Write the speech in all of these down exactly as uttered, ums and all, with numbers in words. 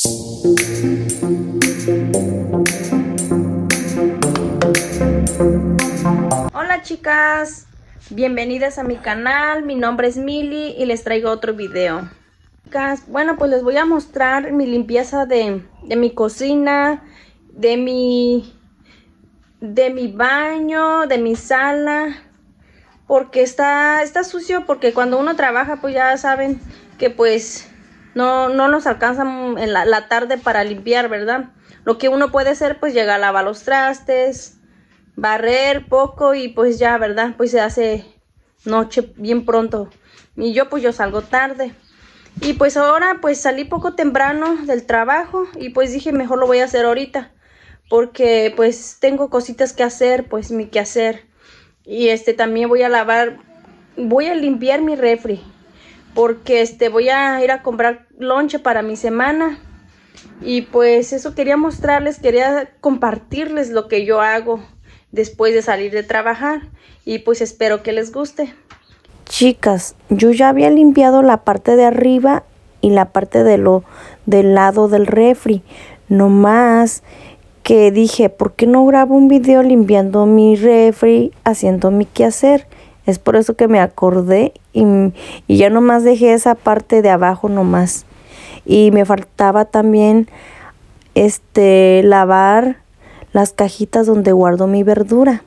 Hola chicas, bienvenidas a mi canal. Mi nombre es Mili y les traigo otro video. Chicas, bueno, pues les voy a mostrar mi limpieza de, de mi cocina, de mi de mi baño, de mi sala, porque está está sucio, porque cuando uno trabaja pues ya saben que pues no, no nos alcanza en la, la tarde para limpiar, ¿verdad? Lo que uno puede hacer pues llegar a lavar los trastes, barrer poco y pues ya, ¿verdad? Pues se hace noche bien pronto. Y yo pues yo salgo tarde. Y pues ahora pues salí poco temprano del trabajo y pues dije mejor lo voy a hacer ahorita. Porque pues tengo cositas que hacer, pues mi quehacer. Y este también voy a lavar, voy a limpiar mi refri. Porque este voy a ir a comprar lonche para mi semana. Y pues eso quería mostrarles, quería compartirles lo que yo hago después de salir de trabajar, y pues espero que les guste. Chicas, yo ya había limpiado la parte de arriba y la parte de lo del lado del refri, no más que dije, ¿por qué no grabo un video limpiando mi refri, haciendo mi quehacer? Es por eso que me acordé y, y ya nomás dejé esa parte de abajo nomás. Y me faltaba también este lavar las cajitas donde guardo mi verdura.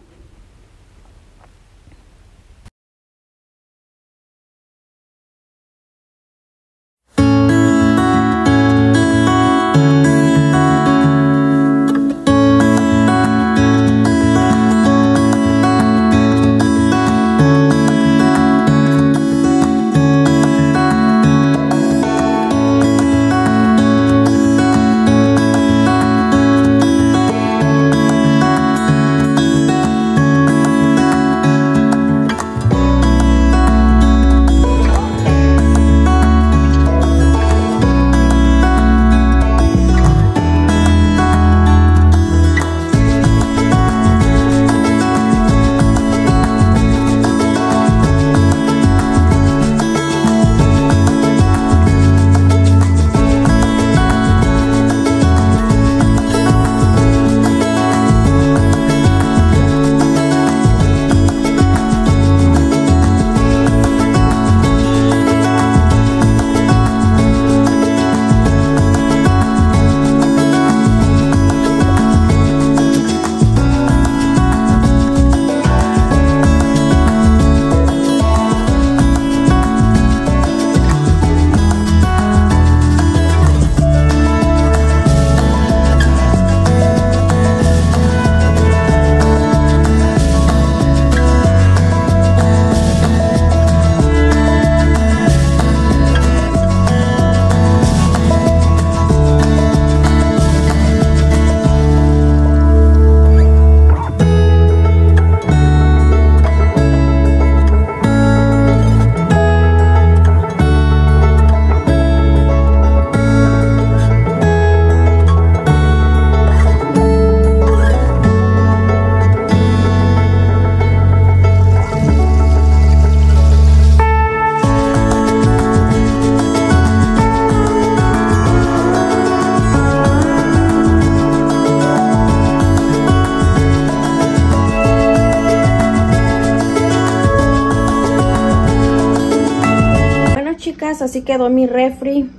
Así quedó mi refri,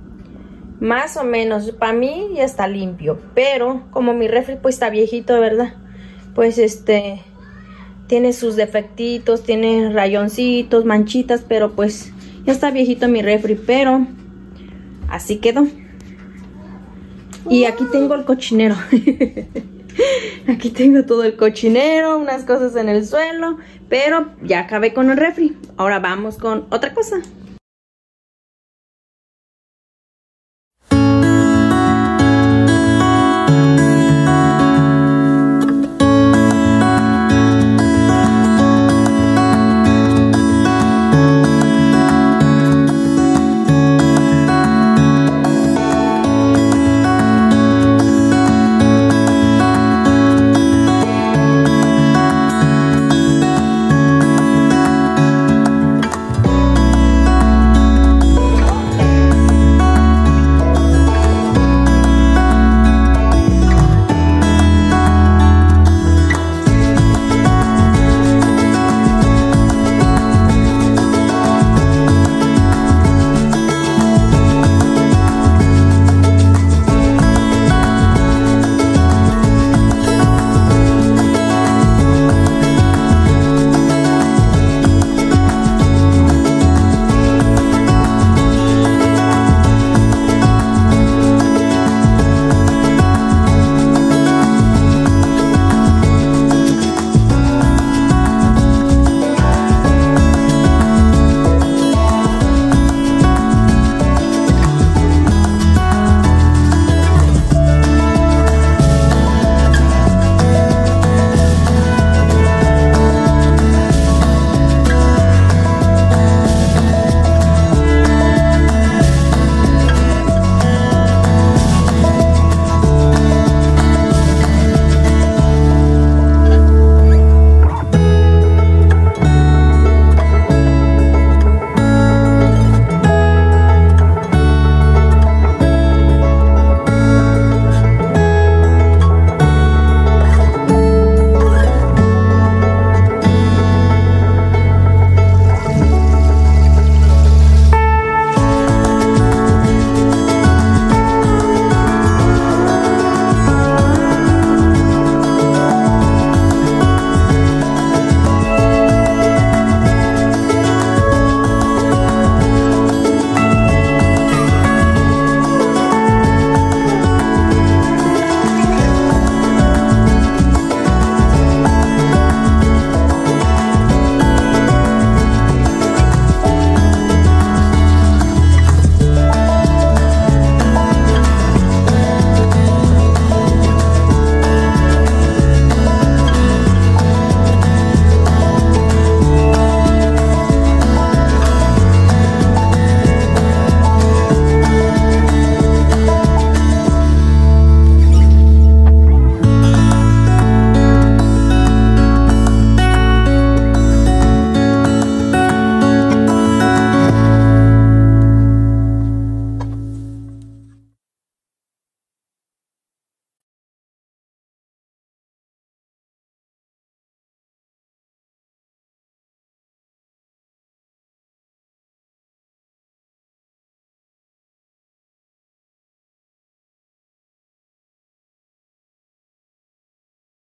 más o menos. Para mí ya está limpio, pero como mi refri pues está viejito, ¿verdad? Pues este tiene sus defectitos, tiene rayoncitos, manchitas, pero pues ya está viejito mi refri, pero así quedó. Y aquí tengo el cochinero. Aquí tengo todo el cochinero, unas cosas en el suelo, pero ya acabé con el refri. Ahora vamos con otra cosa.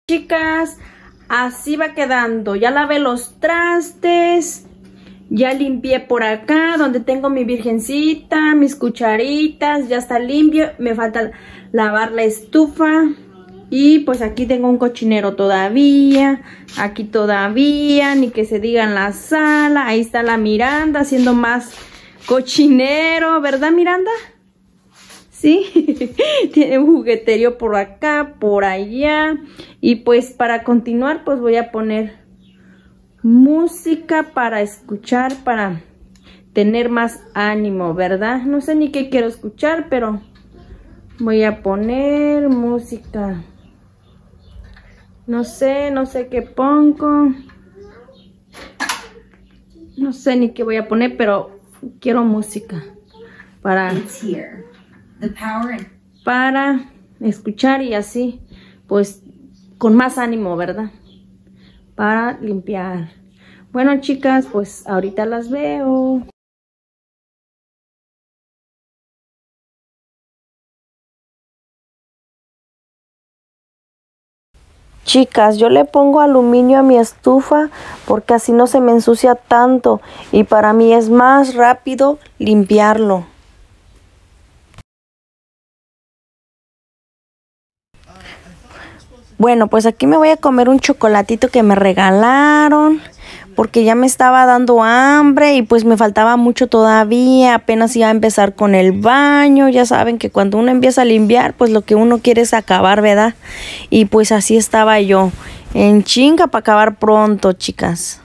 Chicas, así va quedando. Ya lavé los trastes. Ya limpié por acá donde tengo mi virgencita, mis cucharitas. Ya está limpio. Me falta lavar la estufa. Y pues aquí tengo un cochinero todavía. Aquí todavía. Ni que se diga en la sala. Ahí está la Miranda haciendo más cochinero. ¿Verdad, Miranda? Sí, tiene un jugueterio por acá, por allá. Y pues para continuar, pues voy a poner música para escuchar, para tener más ánimo, ¿verdad? No sé ni qué quiero escuchar, pero voy a poner música. No sé, no sé qué pongo. No sé ni qué voy a poner, pero quiero música para... The power. Para escuchar y así, pues, con más ánimo, ¿verdad? Para limpiar. Bueno, chicas, pues, ahorita las veo. Chicas, yo le pongo aluminio a mi estufa porque así no se me ensucia tanto y para mí es más rápido limpiarlo. Bueno, pues aquí me voy a comer un chocolatito que me regalaron porque ya me estaba dando hambre y pues me faltaba mucho todavía. Apenas iba a empezar con el baño. Ya saben que cuando uno empieza a limpiar, pues lo que uno quiere es acabar, ¿verdad? Y pues así estaba yo, en chinga para acabar pronto, chicas.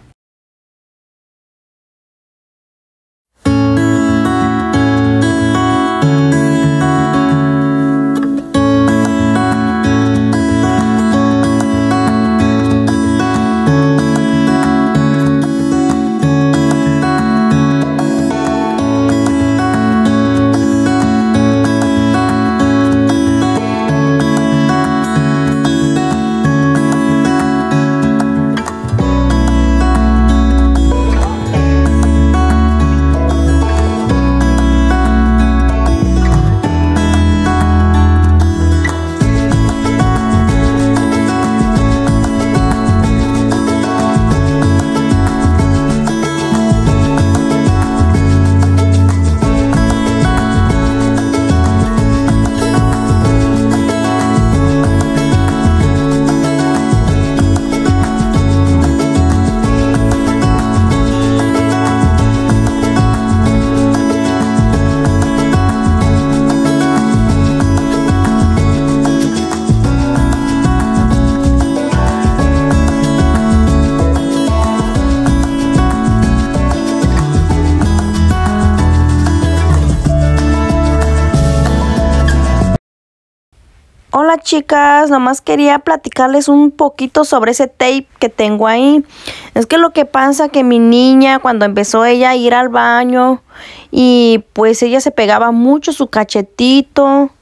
Hola chicas, nomás quería platicarles un poquito sobre ese tape que tengo ahí. Es que lo que pasa que mi niña cuando empezó ella a ir al baño y pues ella se pegaba mucho su cachetito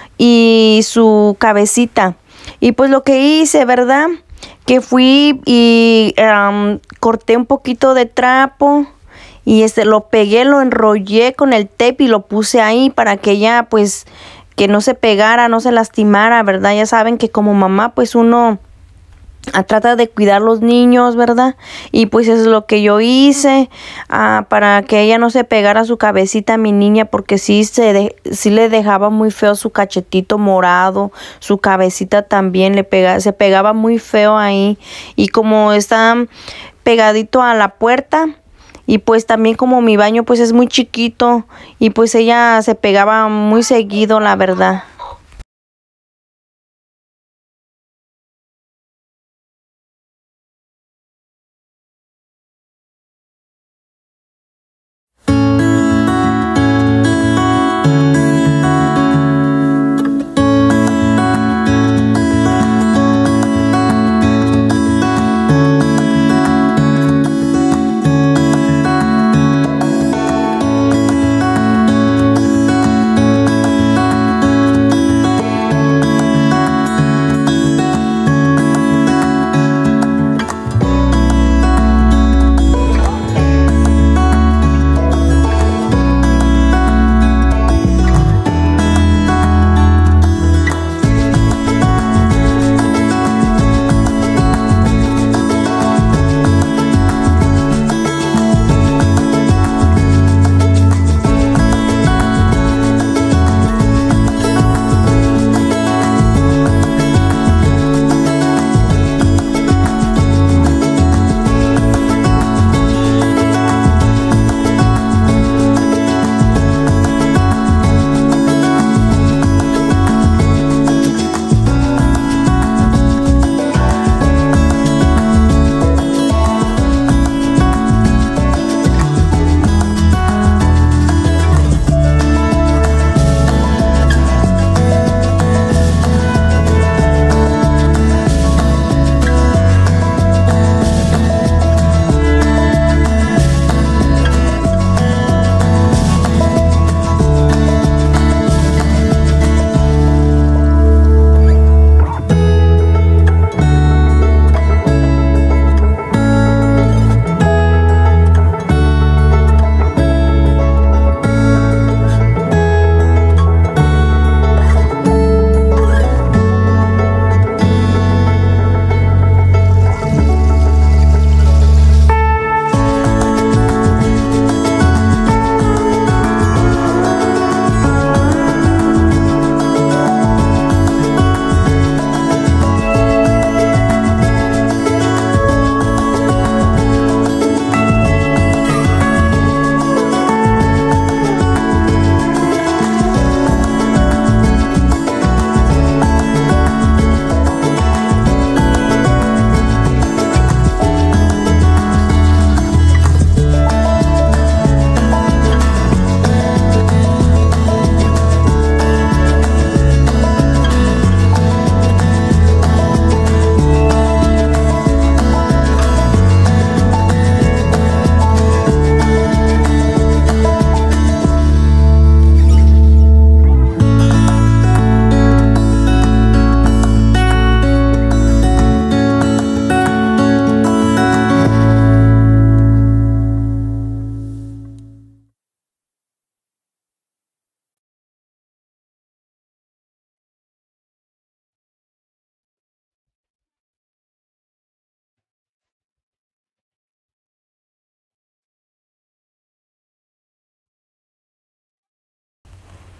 y su cabecita. Y pues lo que hice, ¿verdad? Que fui y um, corté un poquito de trapo y este lo pegué, lo enrollé con el tape y lo puse ahí para que ella pues... que no se pegara, no se lastimara, ¿verdad? Ya saben que como mamá, pues uno a, trata de cuidar los niños, ¿verdad? Y pues es lo que yo hice uh, para que ella no se pegara su cabecita a mi niña, porque sí, se de, sí le dejaba muy feo su cachetito morado, su cabecita también le pega, se pegaba muy feo ahí. Y como está pegadito a la puerta, y pues también como mi baño pues es muy chiquito y pues ella se pegaba muy seguido, la verdad.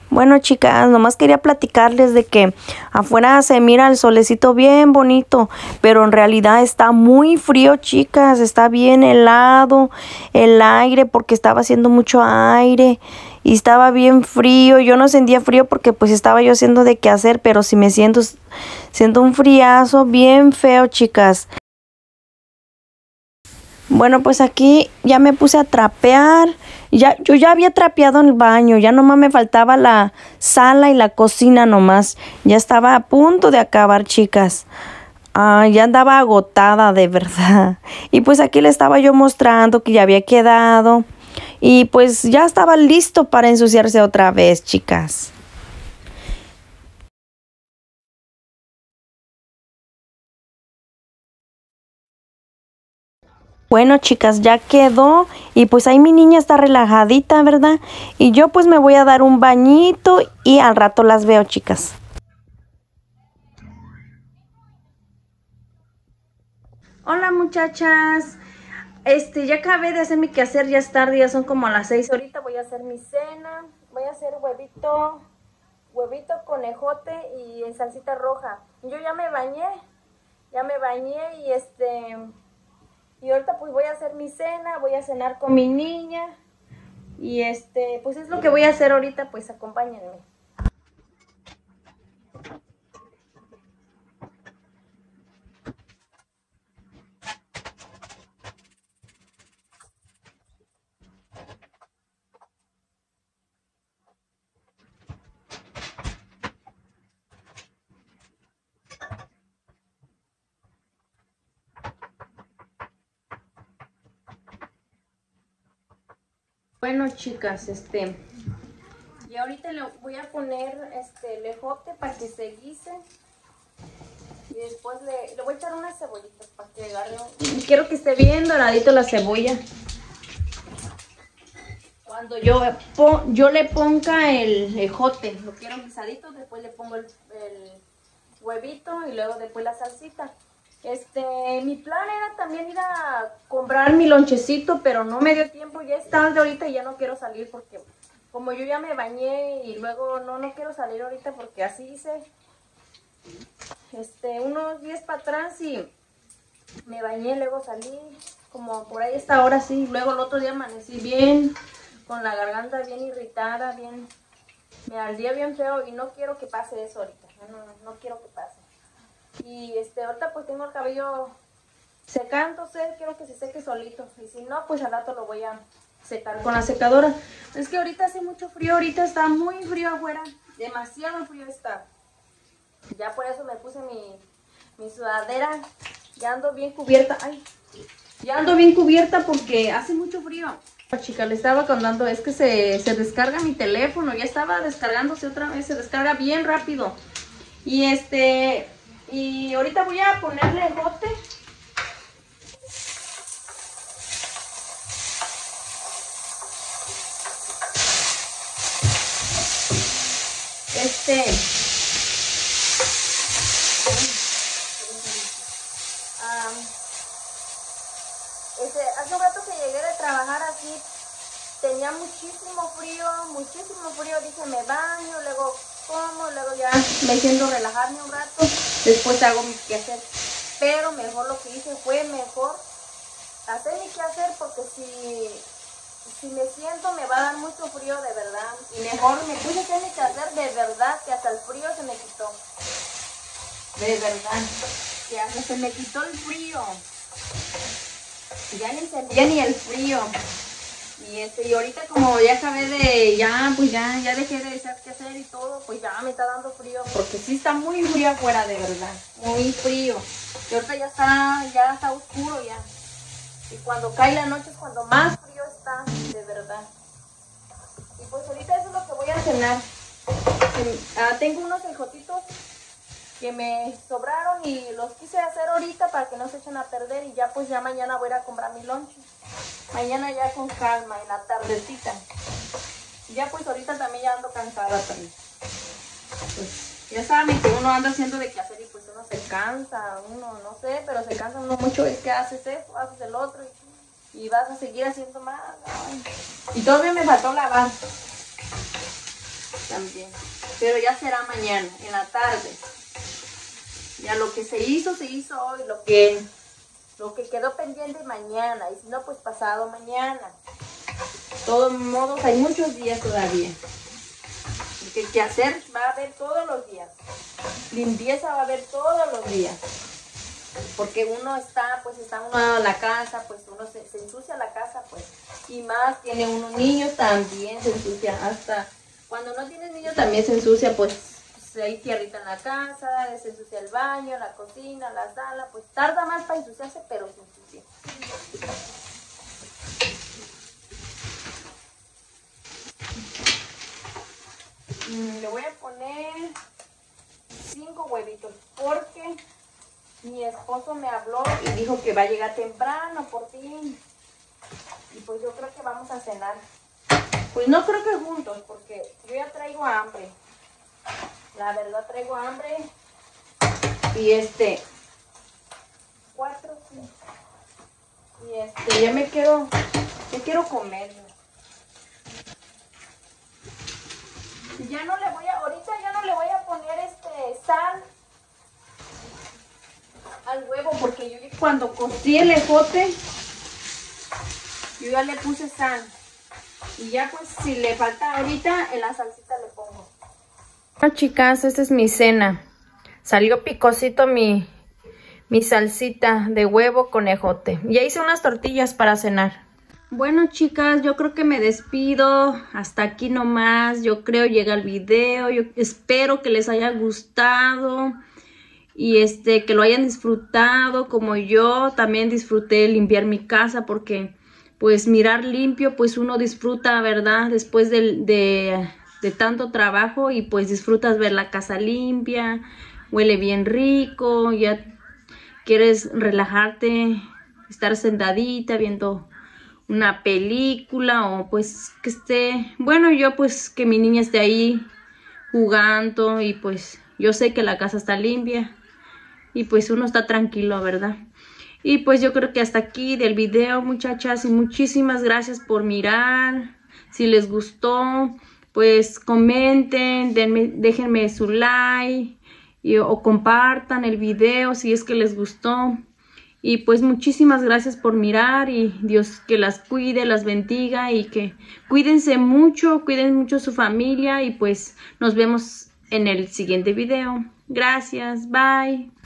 Bueno, chicas, nomás quería platicarles de que afuera se mira el solecito bien bonito, pero en realidad está muy frío, chicas. Está bien helado el aire porque estaba haciendo mucho aire y estaba bien frío. Yo no sentía frío porque pues estaba yo haciendo de qué hacer, pero sí me siento, siento un friazo bien feo, chicas. Bueno, pues aquí ya me puse a trapear. Ya, yo ya había trapeado en el baño, ya nomás me faltaba la sala y la cocina nomás. Ya estaba a punto de acabar, chicas. Ah, ya andaba agotada, de verdad. Y pues aquí le estaba yo mostrando que ya había quedado. Y pues ya estaba listo para ensuciarse otra vez, chicas. Bueno, chicas, ya quedó y pues ahí mi niña está relajadita, ¿verdad? Y yo pues me voy a dar un bañito y al rato las veo, chicas. Hola muchachas, este ya acabé de hacer mi quehacer, ya es tarde, ya son como las seis. Ahorita voy a hacer mi cena, voy a hacer huevito, huevito con ejote y en salsita roja. Yo ya me bañé, ya me bañé y este... Y ahorita pues voy a hacer mi cena, voy a cenar con mi niña. Y este, pues es lo que voy a hacer ahorita, pues acompáñenme. Bueno chicas, este... Y ahorita le voy a poner este el ejote para que se guise. Y después le, le voy a echar unas cebollitas para que agarre un... Quiero que esté bien doradito la cebolla. Cuando yo, yo le ponga el ejote, lo quiero guisadito, después le pongo el, el huevito y luego después la salsita. Este, mi plan era también ir a comprar mi lonchecito, pero no me dio tiempo. Ya es tarde ahorita y ya no quiero salir porque como yo ya me bañé y luego no, no quiero salir ahorita porque así hice este, unos días para atrás y me bañé, luego salí como por ahí esta hora sí, luego el otro día amanecí bien, con la garganta bien irritada, bien, me ardía bien feo y no quiero que pase eso ahorita, no, no, no quiero que pase. Y este, ahorita pues tengo el cabello secándose, quiero que se seque solito. Y si no, pues al rato lo voy a secar con la secadora. Es que ahorita hace mucho frío, ahorita está muy frío afuera. Demasiado frío está. Ya por eso me puse mi, mi sudadera. Ya ando bien cubierta. Ay, ya ando bien cubierta porque hace mucho frío. Chica, le estaba contando, es que se, se descarga mi teléfono. Ya estaba descargándose otra vez, se descarga bien rápido. Y este... Y ahorita voy a ponerle ejote. Este. Um, este, hace un rato que llegué de trabajar así, tenía muchísimo frío, muchísimo frío. Dije, me baño, luego como, luego ya me siento relajarme un rato, después hago mi quehacer. Pero mejor lo que hice fue mejor hacer mi quehacer porque si, si me siento me va a dar mucho frío de verdad. Y mejor me puse a hacer mi quehacer de verdad que hasta el frío se me quitó. De verdad, que hasta se me quitó el frío. Ya ni sentía ni el frío. Y, este, y ahorita como ya acabé de, ya pues ya, ya dejé de hacer qué hacer y todo, pues ya me está dando frío, porque sí está muy frío afuera de verdad, muy frío. Y ahorita ya está, ya está oscuro ya. Y cuando cae la noche es cuando más frío está, de verdad. Y pues ahorita eso es lo que voy a cenar. Ah, tengo unos ejotitos que me sobraron y los quise hacer ahorita para que no se echen a perder y ya pues ya mañana voy a ir a comprar mi lonche. Mañana ya con calma, en la tardecita. Y ya pues ahorita también ya ando cansada también. Pues ya saben que uno anda haciendo de qué hacer y pues uno se cansa, uno no sé, pero se cansa uno mucho. Es que haces esto, haces el otro y, y vas a seguir haciendo más. Ay. Y todavía me faltó lavar. también. Pero ya será mañana, en la tarde. Ya lo que se hizo, se hizo hoy. Lo que, lo que quedó pendiente mañana. Y si no, pues pasado mañana. De todos modos, hay muchos días todavía. Porque que hacer va a haber todos los días. Limpieza va a haber todos los días. Porque uno está, pues está uno en la casa, pues uno se, se ensucia la casa, pues. Y más, tiene unos niños, también se ensucia. Hasta cuando no tienes niños también se ensucia, pues, pues hay tierrita en la casa, se ensucia el baño, la cocina, la sala. Pues tarda más para ensuciarse, pero se ensucia. Le voy a poner cinco huevitos porque mi esposo me habló y dijo que va a llegar temprano por fin. Y pues yo creo que vamos a cenar. Pues no creo que juntos porque yo ya traigo hambre. La verdad traigo hambre. Y este... Cuatro, cinco. Y este, ya me quiero... Ya quiero comer. Ya no le voy a, ahorita ya no le voy a poner este sal al huevo porque yo cuando cocí el ejote, yo ya le puse sal. Y ya pues si le falta ahorita, en la salsita le pongo. Bueno, chicas, esta es mi cena. Salió picosito mi, mi salsita de huevo con ejote. Ya hice unas tortillas para cenar. Bueno, chicas, yo creo que me despido. Hasta aquí nomás. Yo creo llega el video. Yo espero que les haya gustado. Y este, que lo hayan disfrutado como yo. También disfruté limpiar mi casa porque, pues, mirar limpio, pues uno disfruta, ¿verdad? Después de, de, de tanto trabajo y pues disfrutas ver la casa limpia. Huele bien rico. Ya quieres relajarte, estar sentadita viendo una película o pues que esté, bueno, yo pues que mi niña esté ahí jugando y pues yo sé que la casa está limpia y pues uno está tranquilo, ¿verdad? Y pues yo creo que hasta aquí del video, muchachas, y muchísimas gracias por mirar. Si les gustó, pues comenten, denme, déjenme su like y, o compartan el video si es que les gustó. Y pues muchísimas gracias por mirar y Dios que las cuide, las bendiga y que cuídense mucho, cuiden mucho su familia y pues nos vemos en el siguiente video. Gracias, bye.